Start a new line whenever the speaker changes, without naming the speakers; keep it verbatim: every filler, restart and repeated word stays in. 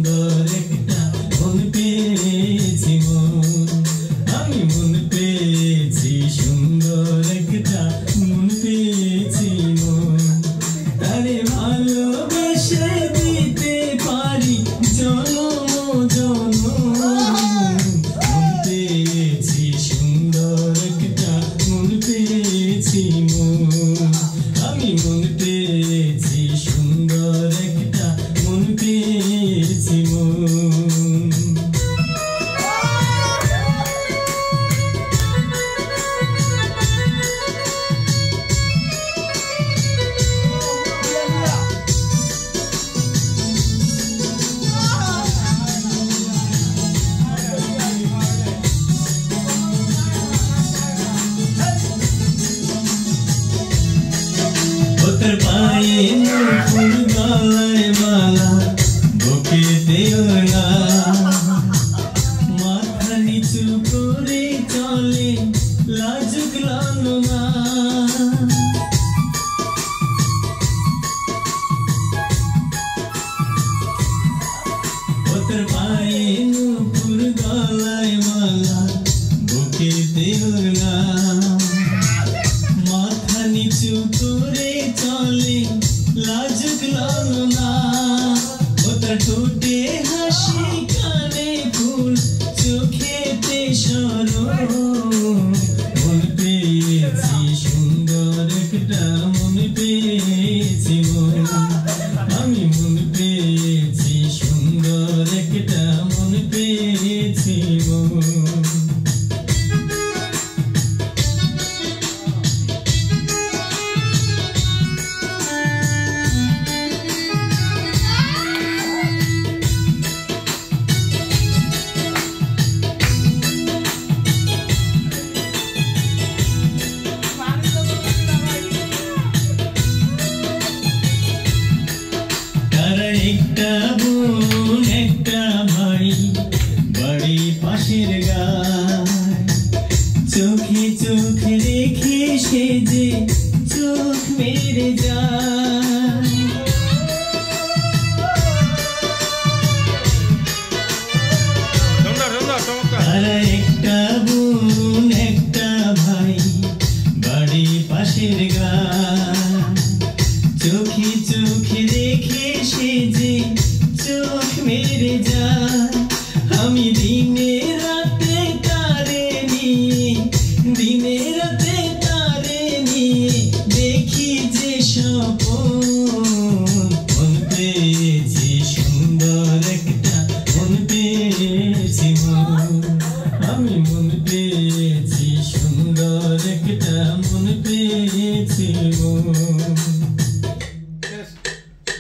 সুন্দর একটা মন পেয়েছি মন আমি মন পেয়েছি সুন্দর একটা মন পেয়েছি মন তারে ভালোবেসে দিতে পারি জনম জনম মন পেয়েছি সুন্দর একটা মন পেয়েছি মন আমি মন পেয়েছি সুন্দর একটা মন পেয়েছি মন তোর পায়ে নূপুর গলায় মালা বুকেতে ওড়না মাথা নিচু করে চলে লাজুক লালনা তোর পায়ে নূপুর গলায় মালা বুকেতে ওড়না মাথা নিচু করে চলে লাজুক লালনা ওটা ঠোঁটে হাসি কানে ফুল চোখেতে সরম মন পেয়েছি সুন্দর একটা মন পেয়েছি মন আমি মন পেয়েছি সুন্দর একটা মন পেয়েছি মন একটা বোন একটা ভাই বাড়ি পাশের গায় চোখে চোখ রেখে সে যে চোখ মেরে যায় তারা একটা বোন একটা ভাই বাড়ি পাশের গায় চোখে চোখ রেখে সে যে চোখ মেরে যায় আমি দিনে রাতে তারে নিয়ে দিনে রাতে তারে নিয়ে দেখি যে স্বপন মন পেয়েছি সুন্দর একটা মন পেয়েছি মন আমি মন পেয়েছি সুন্দর একটা